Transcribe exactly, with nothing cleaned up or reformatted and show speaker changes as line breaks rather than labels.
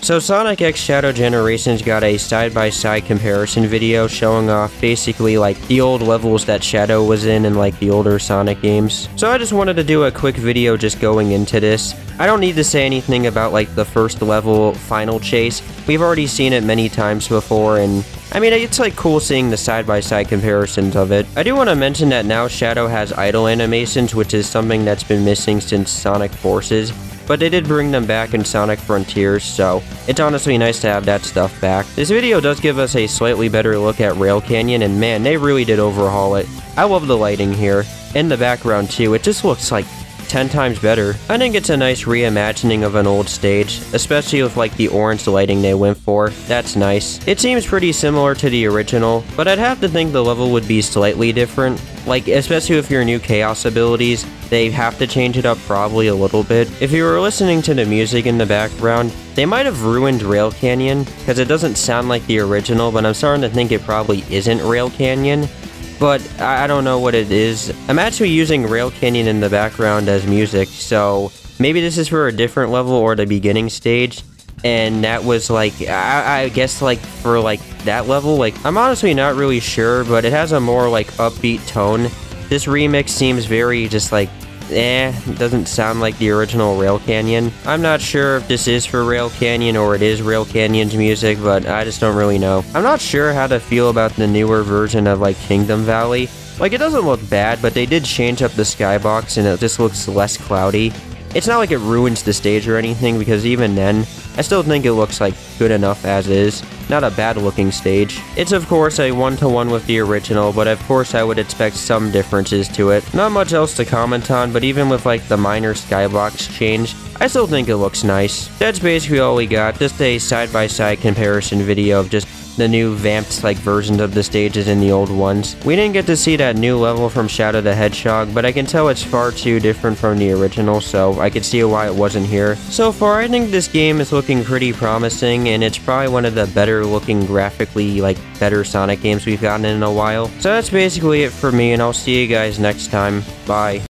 So Sonic X Shadow Generations got a side-by-side comparison video showing off basically like the old levels that Shadow was in in like the older Sonic games. So I just wanted to do a quick video just going into this. I don't need to say anything about like the first level final chase. We've already seen it many times before, and I mean, it's like cool seeing the side-by-side comparisons of it. I do want to mention that now Shadow has idle animations, which is something that's been missing since Sonic Forces, but they did bring them back in Sonic Frontiers, so it's honestly nice to have that stuff back. This video does give us a slightly better look at Rail Canyon, and man, they really did overhaul it. I love the lighting here, in the background too. It just looks like ten times better. I think it's a nice reimagining of an old stage, especially with like the orange lighting they went for. That's nice. It seems pretty similar to the original, but I'd have to think the level would be slightly different. Like, especially with your new Chaos abilities, they have to change it up probably a little bit. If you were listening to the music in the background, they might have ruined Rail Canyon, because it doesn't sound like the original, but I'm starting to think it probably isn't Rail Canyon. But I don't know what it is. I'm actually using Rail Canyon in the background as music, so maybe this is for a different level or the beginning stage. And that was like, I, I guess like for like that level, like I'm honestly not really sure, but it has a more like upbeat tone. This remix seems very just like, eh, doesn't sound like the original Rail Canyon. I'm not sure if this is for Rail Canyon or it is Rail Canyon's music, but I just don't really know. I'm not sure how to feel about the newer version of like Kingdom Valley. Like, it doesn't look bad, but they did change up the skybox and it just looks less cloudy. It's not like it ruins the stage or anything, because even then, I still think it looks like good enough as is. Not a bad looking stage. It's of course a one-to-one with the original, but of course I would expect some differences to it. Not much else to comment on, but even with like the minor skybox change, I still think it looks nice. That's basically all we got, just a side-by-side comparison video of just the new vamped like versions of the stages and the old ones. We didn't get to see that new level from Shadow the Hedgehog, but I can tell it's far too different from the original, so I could see why it wasn't here. So far, I think this game is looking pretty promising, and it's probably one of the better looking graphically, like, better Sonic games we've gotten in a while. So that's basically it for me, and I'll see you guys next time. Bye.